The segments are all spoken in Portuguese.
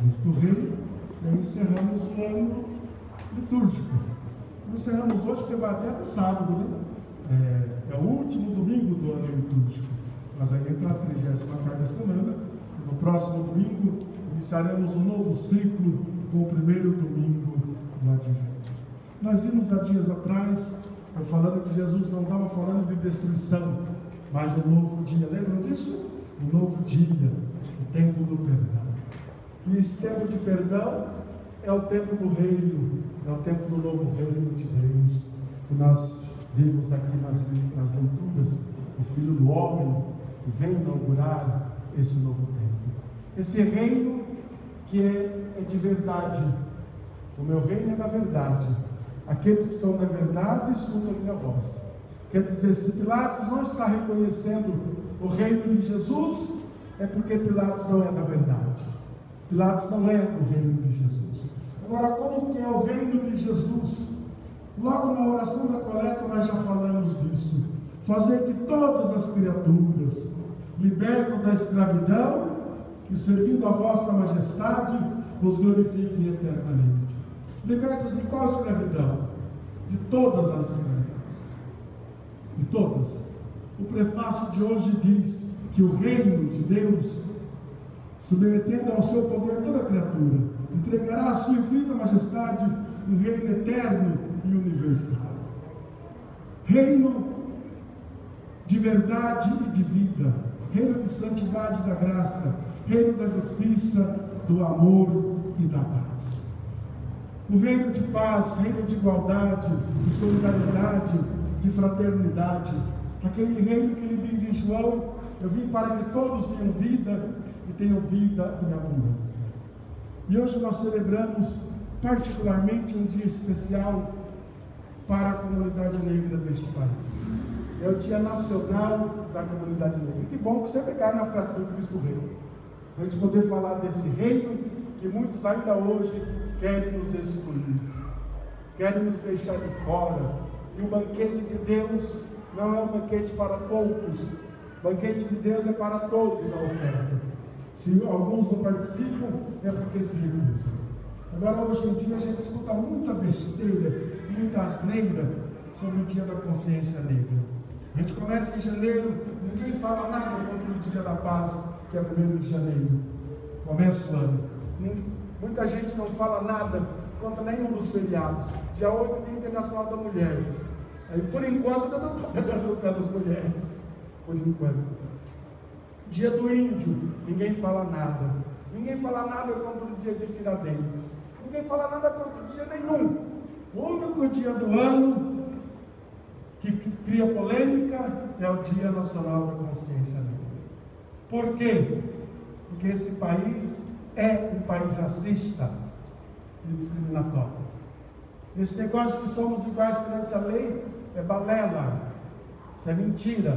Cristo Rei, e encerramos o ano litúrgico. Encerramos hoje porque vai até no sábado, né? É o último domingo do ano litúrgico. Mas aí entra a 34ª semana. E no próximo domingo iniciaremos um novo ciclo com o primeiro domingo do Advento. Nós vimos há dias atrás, falando que Jesus não estava falando de destruição, mas de um novo dia. Lembram disso? Um novo dia, o tempo do perdão. E esse tempo de perdão é o tempo do reino, é o tempo do novo reino de Deus, que nós vimos aqui nas leituras, o Filho do Homem, que vem inaugurar esse novo tempo. Esse reino que é de verdade. O meu reino é da verdade. Aqueles que são da verdade escutam a minha voz. Quer dizer, se Pilatos não está reconhecendo o reino de Jesus, é porque Pilatos não é da verdade. Pilatos não é do reino de Jesus. Agora, como que é o reino de Jesus? Logo na oração da coleta nós já falamos disso. Fazer que todas as criaturas, libertas da escravidão, e servindo a vossa majestade, vos glorifiquem eternamente. Libertas de qual escravidão? De todas as escravidões. De todas. O prefácio de hoje diz que o reino de Deus, submetendo ao seu poder toda criatura, entregará a sua infinita majestade um reino eterno e universal. Reino de verdade e de vida, reino de santidade e da graça, reino da justiça, do amor e da paz. O reino de paz, reino de igualdade, de solidariedade, de fraternidade. Aquele reino que ele diz em João: eu vim para que todos tenham vida e tenham vida em abundância. E hoje nós celebramos particularmente um dia especial para a comunidade negra deste país. É o Dia Nacional da Comunidade Negra. Que bom que sempre cai na festa do Cristo Rei. A gente poder falar desse reino que muitos ainda hoje querem nos excluir, querem nos deixar de fora. E o banquete de Deus não é um banquete para poucos. O banquete de Deus é para todos a oferta. Se alguns não participam, é porque se recusam. Agora, hoje em dia, a gente escuta muita besteira, muita asneira sobre o Dia da Consciência Negra. A gente começa em janeiro, ninguém fala nada contra o Dia da Paz, que é 1º de janeiro. Começa o ano. Muita gente não fala nada contra nenhum dos feriados. Dia 8 é Dia Internacional da Mulher. Aí, por enquanto, ainda não está pegando no pé das mulheres. Por enquanto. Dia do Índio, ninguém fala nada. Ninguém fala nada contra o Dia de Tiradentes. Ninguém fala nada contra o dia nenhum. O único dia do ano que cria polêmica é o Dia Nacional da Consciência Negra. Por quê? Porque esse país é um país racista e discriminatório. Esse negócio de que somos iguais perante a lei é balela, isso é mentira.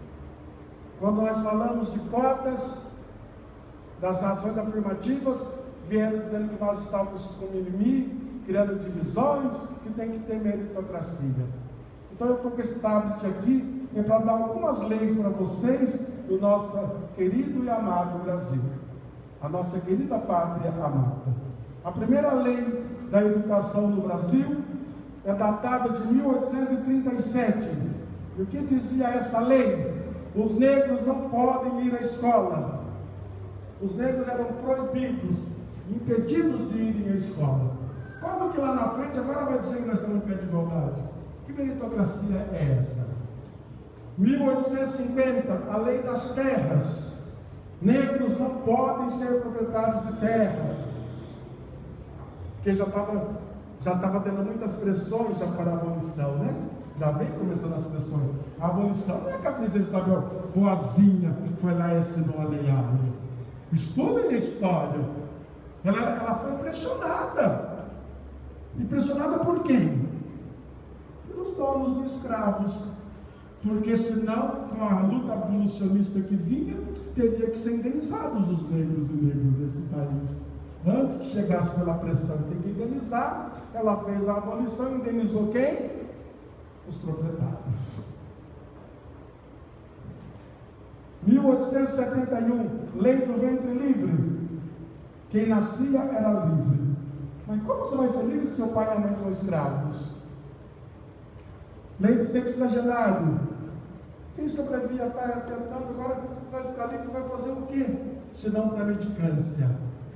Quando nós falamos de cotas, das ações afirmativas, vieram dizendo que nós estávamos com mimimi, criando divisões, que tem que ter meritocracia. Então eu estou com esse tablet aqui para dar algumas leis para vocês do nosso querido e amado Brasil, a nossa querida pátria amada. A primeira lei da educação no Brasil é datada de 1837. E o que dizia essa lei? Os negros não podem ir à escola. Os negros eram proibidos, impedidos de irem à escola. Como que lá na frente agora vai dizer que nós estamos em pé de igualdade? Que meritocracia é essa? 1850, a lei das terras. Negros não podem ser proprietários de terra. Porque já estava tendo muitas pressões já para a abolição, né? Já vem começando as pressões. A abolição não é que a princesa Isabel boazinha foi lá e assinou a lei Áurea. Estudem a história. Ela foi pressionada. E pressionada por quem? Pelos donos de escravos. Porque senão, com a luta abolicionista que vinha, teria que ser indenizados os negros e negras desse país. Antes que chegasse pela pressão, tem que indenizar. Ela fez a abolição, indenizou quem? Os proprietários. 1871, lei do ventre livre. Quem nascia era livre. Mas como você vai ser livre se seu pai e a mãe são escravos? Leite seco exagerado. Quem sobrevivia até tanto, agora vai ficar livre, vai fazer o quê? Senão para mendicância.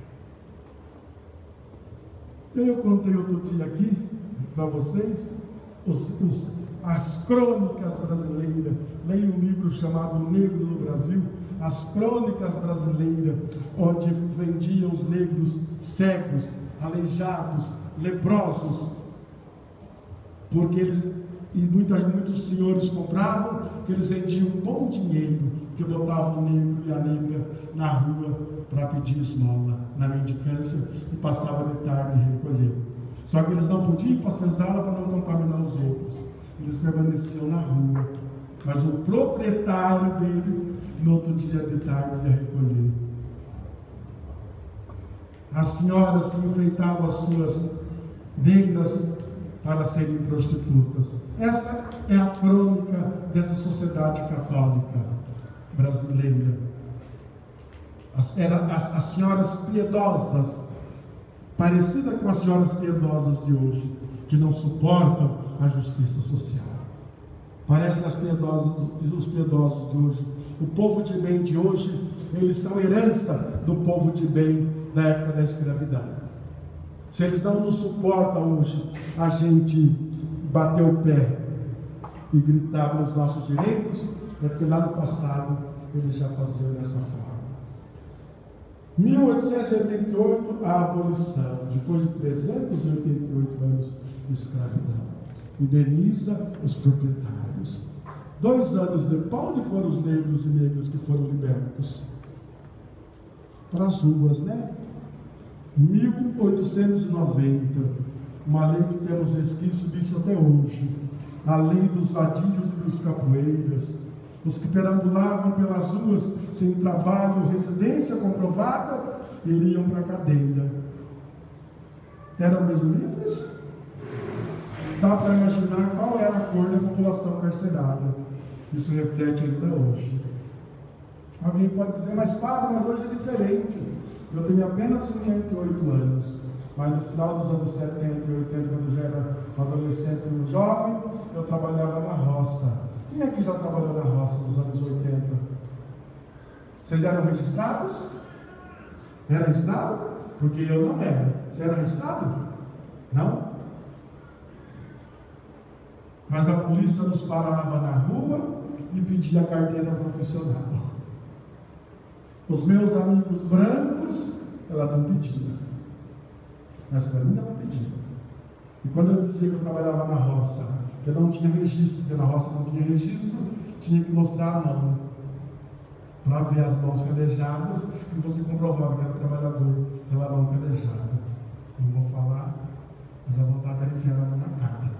Eu contei outro dia aqui para vocês as crônicas brasileiras. Leia um livro chamado Negro no Brasil, as crônicas brasileiras, onde vendiam os negros cegos, aleijados, leprosos, porque eles, e muitos senhores compravam, que eles vendiam um bom dinheiro, que botavam o negro e a negra na rua para pedir esmola, na mendicância, e passava de tarde e recolher. Só que eles não podiam ir para a senzala para não contaminar os outros. Eles permaneciam na rua. Mas o proprietário dele, no outro dia de tarde, ia recolher. As senhoras que enfeitavam as suas negras para serem prostitutas. Essa é a crônica dessa sociedade católica brasileira. As senhoras piedosas, parecidas com as senhoras piedosas de hoje, que não suportam a justiça social. Parecem os piedosos de hoje. O povo de bem de hoje, eles são herança do povo de bem da época da escravidão. Se eles não nos suportam hoje, a gente bater o pé e gritar nos nossos direitos, é porque lá no passado eles já faziam dessa forma. 1888, a abolição, depois de 388 anos de escravidão, indeniza os proprietários. 2 anos depois, onde foram os negros e negras que foram libertos? Para as ruas, né? 1890, uma lei que temos resquício disso até hoje, a lei dos vadios e dos capoeiras, os que perambulavam pelas ruas sem trabalho ou residência comprovada, iriam para a cadeia. Eram mesmo livres? Dá para imaginar qual era a cor da população carcerada. Isso reflete ainda hoje. Alguém pode dizer, mas padre, mas hoje é diferente. Eu tenho apenas 58 anos, mas no final dos anos 70 e 80, quando eu já era um adolescente e um jovem, eu trabalhava na roça. Quem é que já trabalhou na roça nos anos 80? Vocês eram registrados? Era registrado? Porque eu não era. Você era registrado? Não? Mas a polícia nos parava na rua e pedia carteira profissional. Os meus amigos brancos, ela não pedia. Mas para mim ela pedia. E quando eu dizia que eu trabalhava na roça, eu não tinha registro, porque na roça não tinha registro, tinha que mostrar a mão, para ver as mãos calejadas, e você comprovava que era trabalhador pela mão calejada. Não vou falar, mas a vontade era enfiar a mão na cara.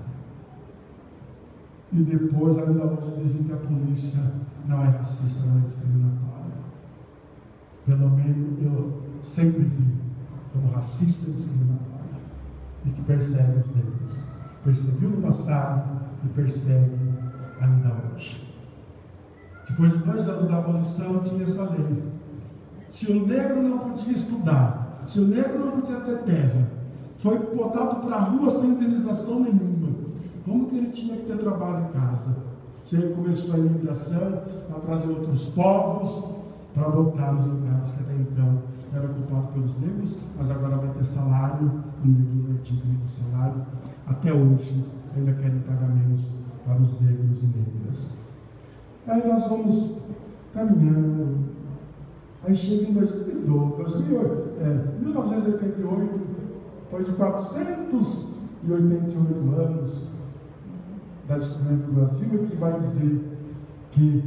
E depois, ainda hoje, dizem que a polícia não é racista, não é discriminatória. Pelo menos eu sempre vi como racista e discriminatória, e que persegue os negros. Perseguiu no passado e persegue ainda hoje. Depois de 2 anos da abolição, tinha essa lei. Se o negro não podia estudar, se o negro não podia ter terra, foi botado para a rua sem indenização nenhuma. Como que ele tinha que ter trabalho em casa? Se ele começou a imigração, a trazer outros povos para botar nos lugares que até então eram ocupados pelos negros, mas agora vai ter salário, o negro não é digno do salário. Até hoje ainda querem pagar menos para os negros e negras. Aí nós vamos caminhando. Aí chega em 1988, depois de 488 anos da descoberta do Brasil, é que vai dizer que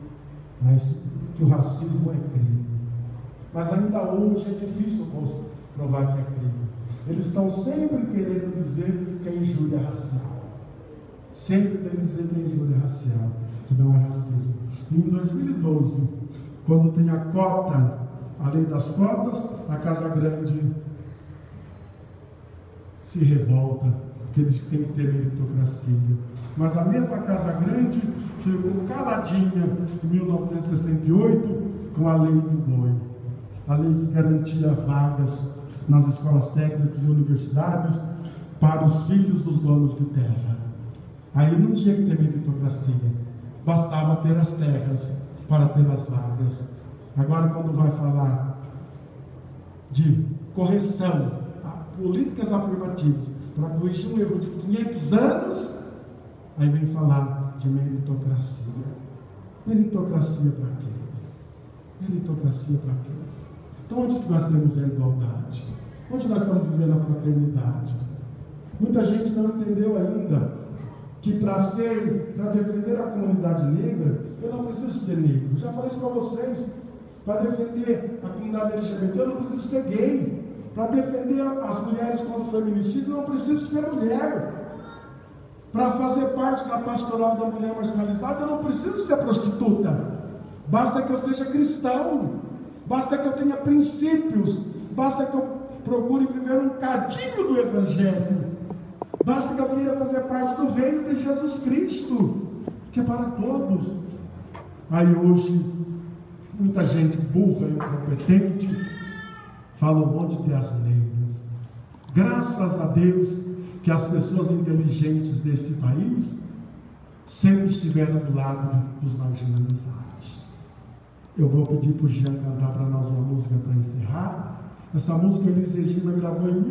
o racismo é crime. Mas ainda hoje é difícil provar que é crime. Eles estão sempre querendo dizer que é injúria racial. Sempre querendo dizer que é injúria racial, que não é racismo. E em 2012, quando tem a cota, a lei das cotas, a Casa Grande se revolta, porque diz que tem que ter meritocracia. Mas a mesma Casa Grande ficou caladinha em 1968 com a lei do boi. a lei que garantia vagas nas escolas técnicas e universidades para os filhos dos donos de terra. Aí não tinha que ter meritocracia, bastava ter as terras para ter as vagas. Agora, quando vai falar de correção, políticas afirmativas para corrigir um erro de 500 anos, aí vem falar de meritocracia. Meritocracia para quê? Meritocracia para quê? Então, onde que nós temos a igualdade? Onde nós estamos vivendo a fraternidade? Muita gente não entendeu ainda que para defender a comunidade negra, eu não preciso ser negro. Já falei isso para vocês. Para defender a comunidade LGBT, eu não preciso ser gay. Para defender as mulheres contra o feminicídio, eu não preciso ser mulher. Para fazer parte da pastoral da mulher marginalizada, eu não preciso ser prostituta. Basta que eu seja cristão. Basta que eu tenha princípios. Basta que eu procure viver um cadinho do Evangelho. Basta que eu queira fazer parte do reino de Jesus Cristo, que é para todos. Aí hoje, muita gente burra e incompetente fala um monte de asneiras. Graças a Deus que as pessoas inteligentes deste país sempre estiveram do lado dos marginalizados. Eu vou pedir para o Jean cantar para nós uma música para encerrar. Essa música Elis Regina gravou em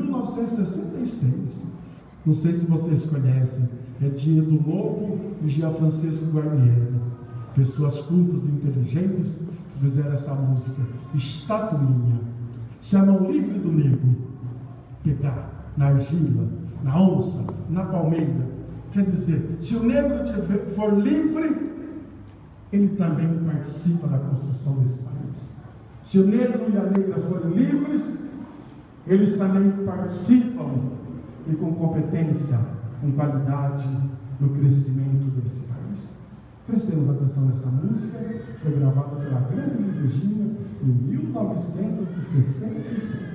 1966. Não sei se vocês conhecem. É de Edu Lobo e Jean Francisco Guarnieri. Pessoas cultas e inteligentes que fizeram essa música. Estatuinha. Chamam livre do negro. Pegar na argila, na onça, na palmeira. Quer dizer, se o negro for livre, ele também participa da construção desse país. Se o negro e a negra forem livres, eles também participam e com competência, com qualidade no crescimento desse país. Prestemos atenção nessa música, foi gravada pela grande Elis Regina em 1966.